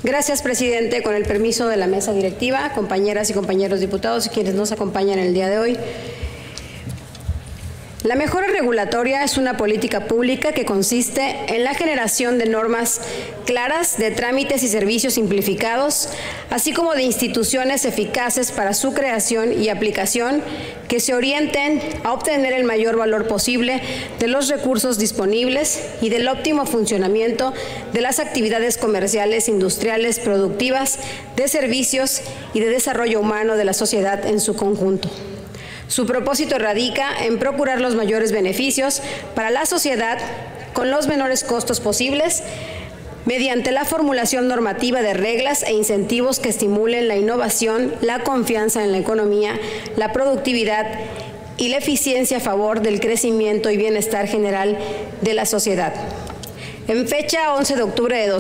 Gracias, presidente. Con el permiso de la mesa directiva, compañeras y compañeros diputados y quienes nos acompañan el día de hoy. La mejora regulatoria es una política pública que consiste en la generación de normas claras, de trámites y servicios simplificados, así como de instituciones eficaces para su creación y aplicación que se orienten a obtener el mayor valor posible de los recursos disponibles y del óptimo funcionamiento de las actividades comerciales, industriales, productivas, de servicios y de desarrollo humano de la sociedad en su conjunto. Su propósito radica en procurar los mayores beneficios para la sociedad con los menores costos posibles mediante la formulación normativa de reglas e incentivos que estimulen la innovación, la confianza en la economía, la productividad y la eficiencia a favor del crecimiento y bienestar general de la sociedad. En fecha 11 de octubre de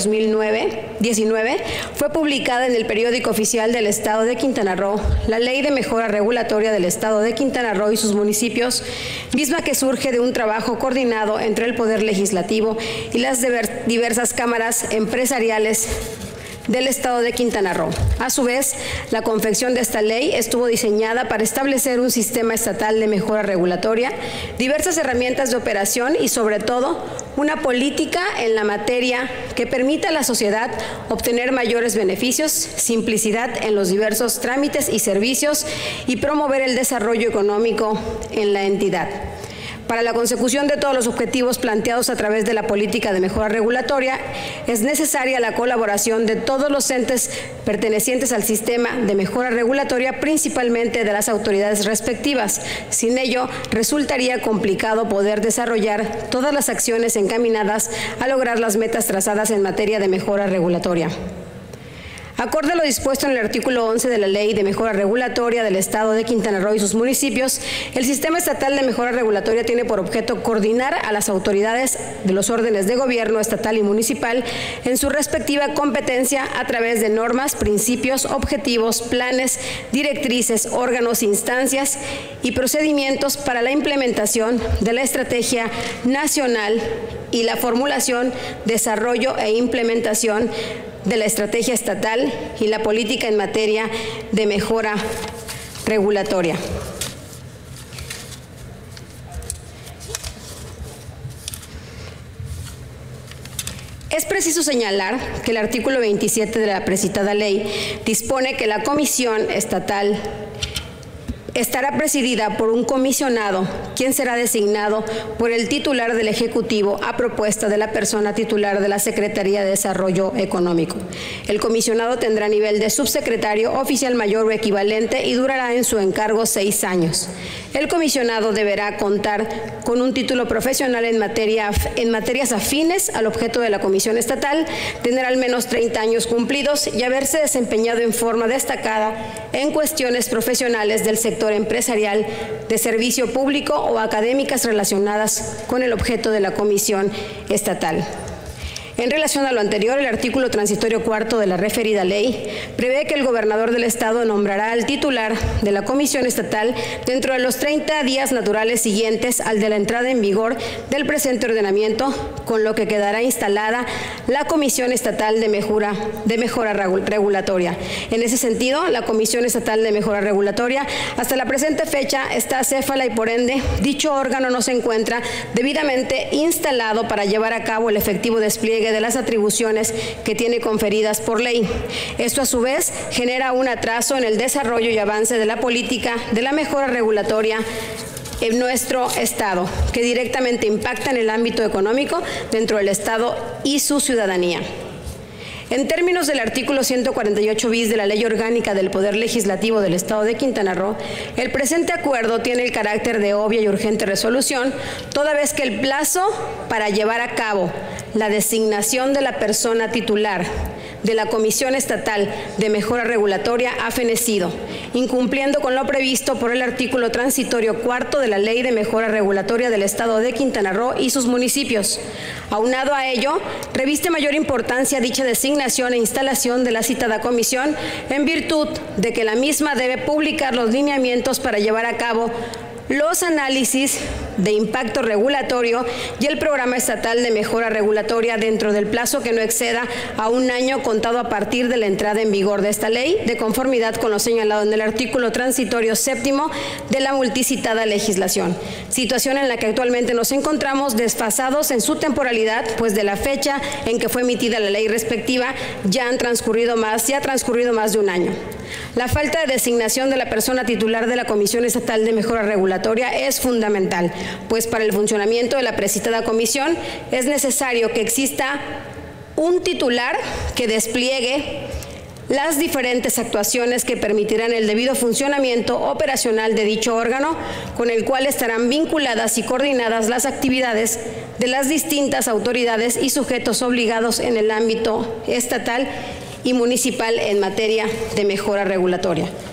2019, fue publicada en el Periódico Oficial del Estado de Quintana Roo la Ley de Mejora Regulatoria del Estado de Quintana Roo y sus municipios, misma que surge de un trabajo coordinado entre el Poder Legislativo y las diversas cámaras empresariales del Estado de Quintana Roo. A su vez, la confección de esta ley estuvo diseñada para establecer un sistema estatal de mejora regulatoria, diversas herramientas de operación y, sobre todo, una política en la materia que permita a la sociedad obtener mayores beneficios, simplicidad en los diversos trámites y servicios y promover el desarrollo económico en la entidad. Para la consecución de todos los objetivos planteados a través de la política de mejora regulatoria, es necesaria la colaboración de todos los entes pertenecientes al sistema de mejora regulatoria, principalmente de las autoridades respectivas. Sin ello, resultaría complicado poder desarrollar todas las acciones encaminadas a lograr las metas trazadas en materia de mejora regulatoria. Acorde a lo dispuesto en el artículo 11 de la Ley de Mejora Regulatoria del Estado de Quintana Roo y sus municipios, el Sistema Estatal de Mejora Regulatoria tiene por objeto coordinar a las autoridades de los órdenes de gobierno estatal y municipal en su respectiva competencia a través de normas, principios, objetivos, planes, directrices, órganos, instancias y procedimientos para la implementación de la Estrategia Nacional y la formulación, desarrollo e implementación de la estrategia estatal y la política en materia de mejora regulatoria. Es preciso señalar que el artículo 27 de la precitada ley dispone que la Comisión Estatal estará presidida por un comisionado, quien será designado por el titular del Ejecutivo a propuesta de la persona titular de la Secretaría de Desarrollo Económico. El comisionado tendrá nivel de subsecretario, oficial mayor o equivalente y durará en su encargo 6 años. El comisionado deberá contar con un título profesional en materias afines al objeto de la Comisión Estatal, tener al menos 30 años cumplidos y haberse desempeñado en forma destacada en cuestiones profesionales del sector empresarial, de servicio público o académicas relacionadas con el objeto de la Comisión Estatal. En relación a lo anterior, el artículo transitorio cuarto de la referida ley prevé que el gobernador del Estado nombrará al titular de la Comisión Estatal dentro de los 30 días naturales siguientes al de la entrada en vigor del presente ordenamiento, con lo que quedará instalada la Comisión Estatal de Mejora Regulatoria. En ese sentido, la Comisión Estatal de Mejora Regulatoria hasta la presente fecha está acéfala y por ende dicho órgano no se encuentra debidamente instalado para llevar a cabo el efectivo despliegue de las atribuciones que tiene conferidas por ley. Esto a su vez genera un atraso en el desarrollo y avance de la política de la mejora regulatoria en nuestro Estado, que directamente impacta en el ámbito económico dentro del Estado y su ciudadanía. En términos del artículo 148 bis de la Ley Orgánica del Poder Legislativo del Estado de Quintana Roo, el presente acuerdo tiene el carácter de obvia y urgente resolución, toda vez que el plazo para llevar a cabo la designación de la persona titular de la Comisión Estatal de Mejora Regulatoria ha fenecido, incumpliendo con lo previsto por el artículo transitorio cuarto de la Ley de Mejora Regulatoria del Estado de Quintana Roo y sus municipios. Aunado a ello, reviste mayor importancia dicha designación e instalación de la citada comisión en virtud de que la misma debe publicar los lineamientos para llevar a cabo los análisis de impacto regulatorio y el Programa Estatal de Mejora Regulatoria dentro del plazo que no exceda a 1 año contado a partir de la entrada en vigor de esta ley, de conformidad con lo señalado en el artículo transitorio 7º de la multicitada legislación, situación en la que actualmente nos encontramos desfasados en su temporalidad, pues de la fecha en que fue emitida la ley respectiva ya ha transcurrido más de 1 año. La falta de designación de la persona titular de la Comisión Estatal de Mejora Regulatoria es fundamental, pues para el funcionamiento de la precitada comisión es necesario que exista un titular que despliegue las diferentes actuaciones que permitirán el debido funcionamiento operacional de dicho órgano, con el cual estarán vinculadas y coordinadas las actividades de las distintas autoridades y sujetos obligados en el ámbito estatal y municipal en materia de mejora regulatoria.